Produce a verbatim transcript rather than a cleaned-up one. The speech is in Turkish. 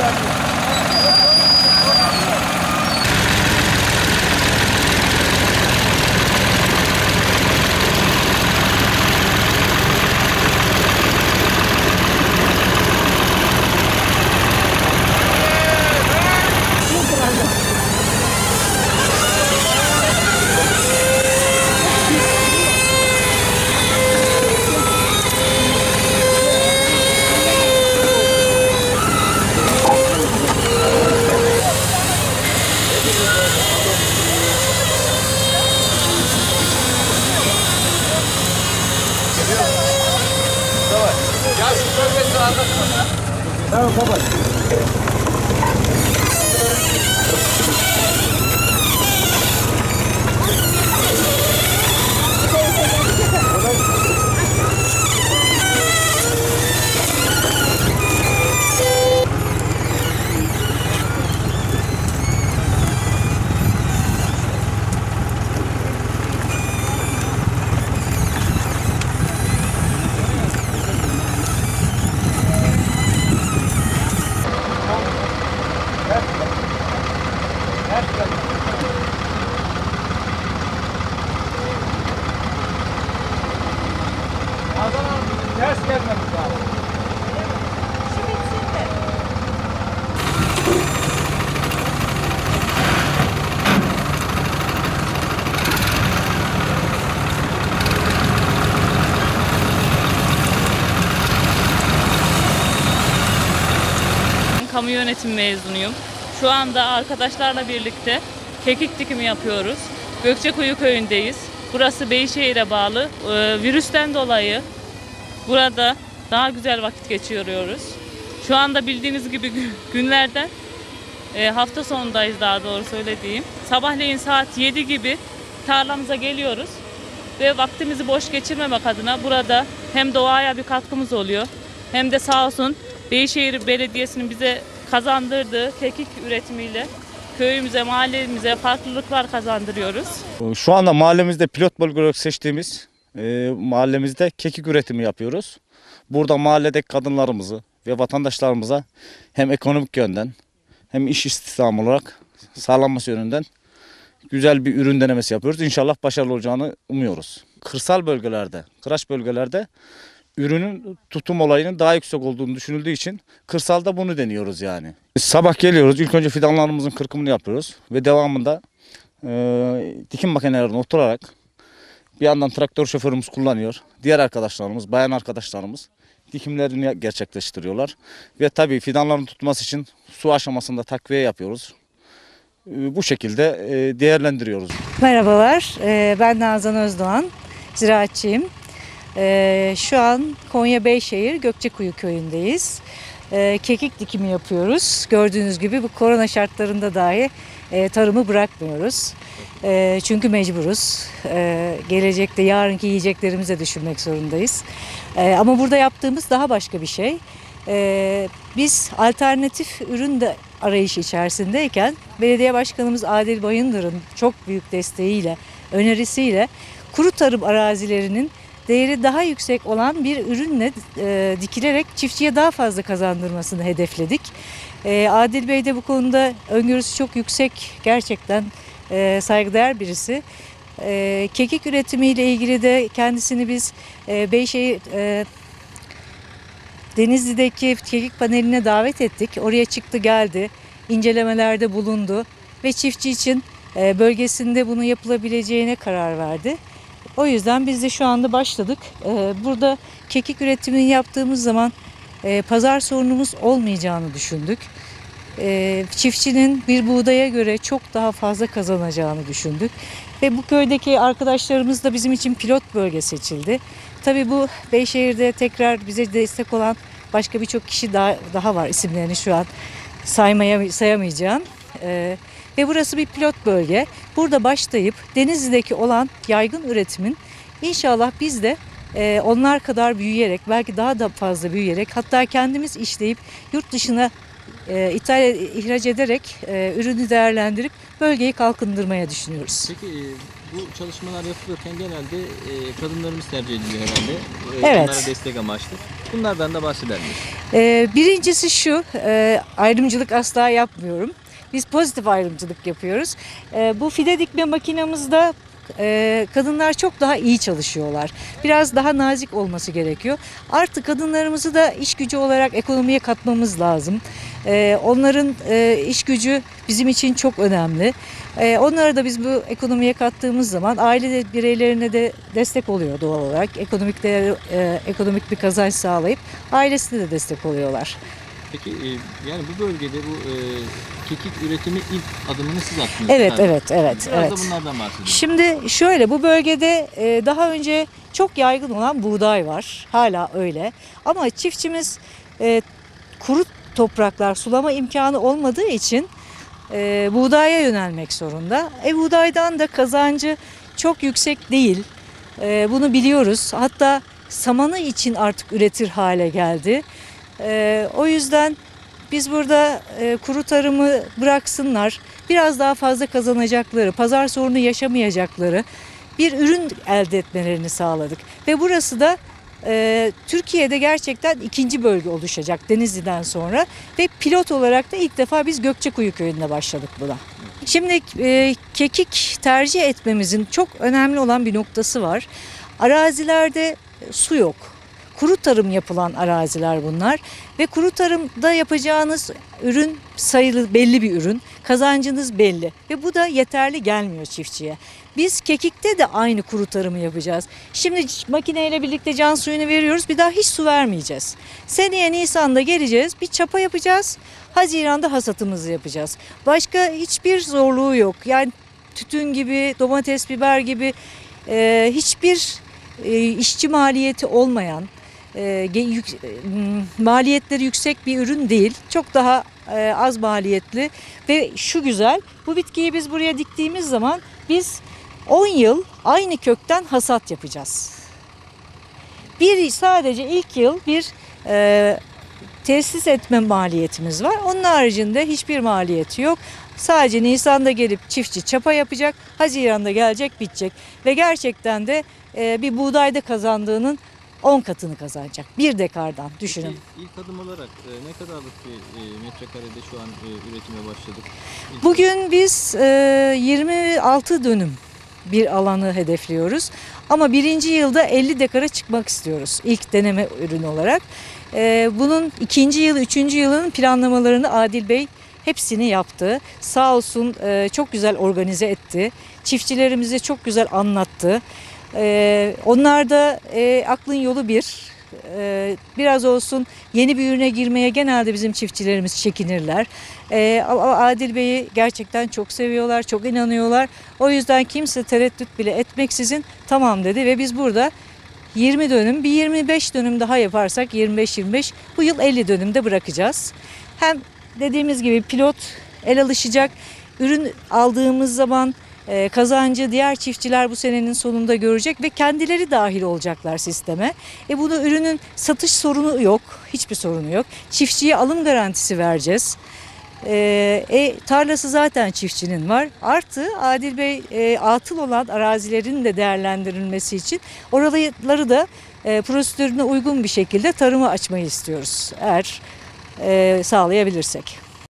Tamam kapat. Ters gelmemiz lazım. Şu bitsin de. Kamu yönetim mezunuyum. Şu anda arkadaşlarla birlikte kekik dikimi yapıyoruz. Gökçekuyu köyündeyiz. Burası Beyşehir'e bağlı. Ee, virüsten dolayı burada daha güzel vakit geçiriyoruz. Şu anda bildiğiniz gibi günlerden e, hafta sonundayız, daha doğru söylediğim. Sabahleyin saat yedi gibi tarlamıza geliyoruz ve vaktimizi boş geçirmemek adına burada hem doğaya bir katkımız oluyor hem de sağ olsun Beyşehir Belediyesi'nin bize kazandırdığı kekik üretimiyle köyümüze, mahallemize farklılıklar kazandırıyoruz. Şu anda mahallemizde pilot bölge olarak seçtiğimiz e, mahallemizde kekik üretimi yapıyoruz. Burada mahalledeki kadınlarımızı ve vatandaşlarımıza hem ekonomik yönden hem iş istihdamı olarak sağlanması yönünden güzel bir ürün denemesi yapıyoruz. İnşallah başarılı olacağını umuyoruz. Kırsal bölgelerde, kıraç bölgelerde ürünün tutum olayının daha yüksek olduğunu düşünüldüğü için kırsalda bunu deniyoruz yani. Biz sabah geliyoruz, ilk önce fidanlarımızın kırkımını yapıyoruz ve devamında e, dikim makinelerine oturarak bir yandan traktör şoförümüz kullanıyor. Diğer arkadaşlarımız, bayan arkadaşlarımız dikimlerini gerçekleştiriyorlar. Ve tabii fidanların tutması için su aşamasında takviye yapıyoruz. E, bu şekilde e, değerlendiriyoruz. Merhabalar, ben Nazan Özdoğan, ziraatçıyım. Şu an Konya Beyşehir Gökçekuyu köyündeyiz. Kekik dikimi yapıyoruz. Gördüğünüz gibi bu korona şartlarında dahi tarımı bırakmıyoruz. Çünkü mecburuz. Gelecekte yarınki yiyeceklerimizi de düşünmek zorundayız. Ama burada yaptığımız daha başka bir şey. Biz alternatif ürün de arayış içerisindeyken belediye başkanımız Adil Bayındır'ın çok büyük desteğiyle, önerisiyle kuru tarım arazilerinin değeri daha yüksek olan bir ürünle e, dikilerek çiftçiye daha fazla kazandırmasını hedefledik. E, Adil Bey de bu konuda öngörüsü çok yüksek, gerçekten e, saygıdeğer birisi. E, kekik üretimiyle ilgili de kendisini biz e, Beyşehir e, Denizli'deki kekik paneline davet ettik. Oraya çıktı geldi, incelemelerde bulundu ve çiftçi için e, bölgesinde bunun yapılabileceğine karar verdi. O yüzden biz de şu anda başladık. Burada kekik üretimini yaptığımız zaman pazar sorunumuz olmayacağını düşündük. Çiftçinin bir buğdaya göre çok daha fazla kazanacağını düşündük. Ve bu köydeki arkadaşlarımız da bizim için pilot bölge seçildi. Tabii bu Beyşehir'de tekrar bize destek olan başka birçok kişi daha, daha var, isimlerini şu an saymaya sayamayacağım. Ve burası bir pilot bölge. Burada başlayıp Denizli'deki olan yaygın üretimin inşallah biz de e, onlar kadar büyüyerek, belki daha da fazla büyüyerek, hatta kendimiz işleyip yurt dışına e, ithal ihraç ederek e, ürünü değerlendirip bölgeyi kalkındırmaya düşünüyoruz. Peki Bu çalışmalar yapılırken genelde e, kadınlarımız tercih ediliyor herhalde. E, Evet. Onlara destek amaçlı. Bunlardan da bahseder miyiz? Ee, birincisi şu, e, ayrımcılık asla yapmıyorum. Biz pozitif ayrımcılık yapıyoruz. E, bu fide dikme makinamızda e, kadınlar çok daha iyi çalışıyorlar. Biraz daha nazik olması gerekiyor. Artık kadınlarımızı da iş gücü olarak ekonomiye katmamız lazım. E, onların e, iş gücü bizim için çok önemli. E, onlara da biz bu ekonomiye kattığımız zaman aile bireylerine de destek oluyor doğal olarak. Ekonomik değer, e, ekonomik bir kazanç sağlayıp ailesine de destek oluyorlar. Peki e, yani bu bölgede bu e, kekik üretimi ilk adımını siz attınız. Evet, galiba. evet, evet, Biraz evet. da bunlardan bahsedelim. Şimdi şöyle, bu bölgede e, daha önce çok yaygın olan buğday var. Hala öyle. Ama çiftçimiz e, kuru topraklar, sulama imkanı olmadığı için e, buğdaya yönelmek zorunda. E buğdaydan da kazancı çok yüksek değil. E, bunu biliyoruz. Hatta samanı için artık üretir hale geldi. E, o yüzden biz burada e, kuru tarımı bıraksınlar, biraz daha fazla kazanacakları, pazar sorunu yaşamayacakları bir ürün elde etmelerini sağladık. Ve burası da e, Türkiye'de gerçekten ikinci bölge oluşacak Denizli'den sonra ve pilot olarak da ilk defa biz Gökçekuyu köyünde başladık buna. Şimdi e, kekik tercih etmemizin çok önemli olan bir noktası var. Arazilerde su yok. Kuru tarım yapılan araziler bunlar ve kuru tarımda yapacağınız ürün sayılı belli bir ürün, kazancınız belli ve bu da yeterli gelmiyor çiftçiye. Biz kekikte de aynı kuru tarımı yapacağız. Şimdi makineyle birlikte can suyunu veriyoruz, bir daha hiç su vermeyeceğiz. Seneye Nisan'da geleceğiz, bir çapa yapacağız, Haziran'da hasatımızı yapacağız. Başka hiçbir zorluğu yok. Yani tütün gibi, domates, biber gibi e, hiçbir e, işçi maliyeti olmayan, E, yük, e, maliyetleri yüksek bir ürün değil. Çok daha e, az maliyetli ve şu güzel, bu bitkiyi biz buraya diktiğimiz zaman biz on yıl aynı kökten hasat yapacağız. Bir sadece ilk yıl bir e, tesis etme maliyetimiz var. Onun haricinde hiçbir maliyeti yok. Sadece Nisan'da gelip çiftçi çapa yapacak, Haziran'da gelecek, bitecek ve gerçekten de e, bir buğdayda kazandığının on katını kazanacak. Bir dekardan düşünün. Peki, ilk adım olarak e, ne kadarlık bir e, metrekarede şu an e, üretime başladık? İlk Bugün biz e, yirmi altı dönüm bir alanı hedefliyoruz. Ama birinci yılda elli dekara çıkmak istiyoruz ilk deneme ürünü olarak. E, bunun ikinci yıl, üçüncü yılın planlamalarını Adil Bey hepsini yaptı. Sağ olsun e, çok güzel organize etti. Çiftçilerimize çok güzel anlattı. Ee, onlar da e, aklın yolu bir. Ee, biraz olsun yeni bir ürüne girmeye genelde bizim çiftçilerimiz çekinirler. Ee, ama Adil Bey'i gerçekten çok seviyorlar, çok inanıyorlar. O yüzden kimse tereddüt bile etmeksizin tamam dedi ve biz burada yirmi dönüm, bir yirmi beş dönüm daha yaparsak yirmi beş yirmi beş, bu yıl elli dönümde bırakacağız. Hem dediğimiz gibi pilot el alışacak, ürün aldığımız zaman Ee, kazancı diğer çiftçiler bu senenin sonunda görecek ve kendileri dahil olacaklar sisteme. E bunu ürünün satış sorunu yok, hiçbir sorunu yok. Çiftçiye alım garantisi vereceğiz. Ee, e, tarlası zaten çiftçinin var. Artı Adil Bey e, atıl olan arazilerin de değerlendirilmesi için oraları da e, prosedürüne uygun bir şekilde tarıma açmayı istiyoruz eğer e, sağlayabilirsek.